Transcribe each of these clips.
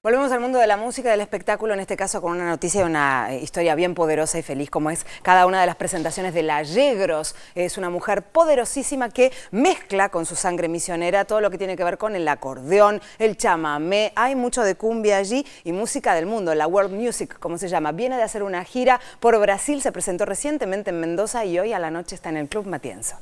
Volvemos al mundo de la música y del espectáculo, en este caso con una noticia y una historia bien poderosa y feliz, como es cada una de las presentaciones de La Yegros. Es una mujer poderosísima que mezcla con su sangre misionera todo lo que tiene que ver con el acordeón, el chamamé. Hay mucho de cumbia allí y música del mundo, la world music, como se llama. Viene de hacer una gira por Brasil, se presentó recientemente en Mendoza y hoy a la noche está en el Club Matienzo.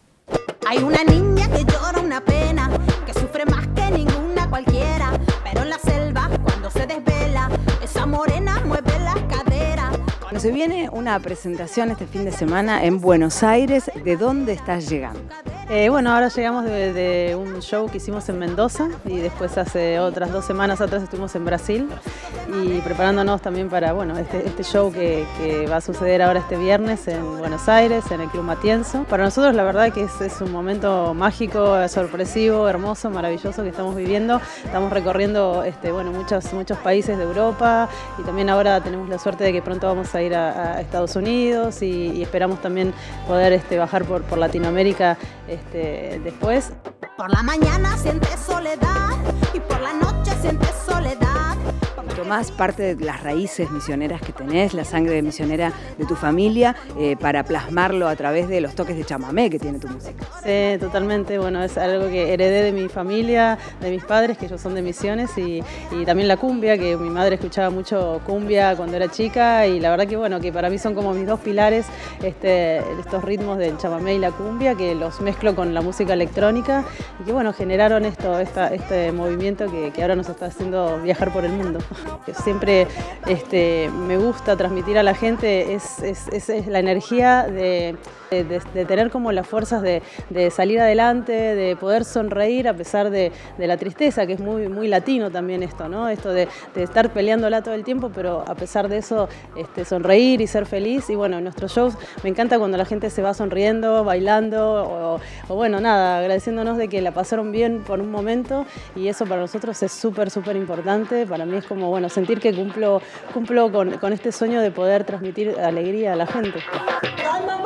Hay una niña que llora una pena, que sufre más que ninguna cualquiera, pero en la selva cuando se desvela, esa morena mueve las caderas. Bueno, se viene una presentación este fin de semana en Buenos Aires. ¿De dónde estás llegando? Bueno, ahora llegamos de un show que hicimos en Mendoza y después hace otras 2 semanas atrás estuvimos en Brasil y preparándonos también para este show que va a suceder ahora este viernes en Buenos Aires, en el Club Matienzo. Para nosotros la verdad que es un momento mágico, sorpresivo, hermoso, maravilloso que estamos viviendo. Estamos recorriendo muchos países de Europa y también ahora tenemos la suerte de que pronto vamos a ir a Estados Unidos y esperamos también poder bajar por Latinoamérica después. Por la mañana sientes soledad y por la noche sientes soledad. Tomás parte de las raíces misioneras que tenés, la sangre misionera de tu familia, para plasmarlo a través de los toques de chamamé que tiene tu música. Sí, totalmente. Bueno, es algo que heredé de mi familia, de mis padres, que ellos son de Misiones, y también la cumbia, que mi madre escuchaba mucho cumbia cuando era chica, y la verdad que para mí son como mis 2 pilares, estos ritmos del chamamé y la cumbia, que los mezclo con la música electrónica, y que generaron este movimiento que ahora nos está haciendo viajar por el mundo. Siempre me gusta transmitir a la gente es la energía de tener como las fuerzas de salir adelante, de poder sonreír a pesar de la tristeza, que es muy latino también esto, ¿no? Esto de estar peleándola todo el tiempo, pero a pesar de eso sonreír y ser feliz. Y bueno, en nuestros shows me encanta cuando la gente se va sonriendo, bailando o agradeciéndonos de que la pasaron bien por un momento, y eso para nosotros es súper importante. Para mí es como sentir que cumplo con este sueño de poder transmitir alegría a la gente.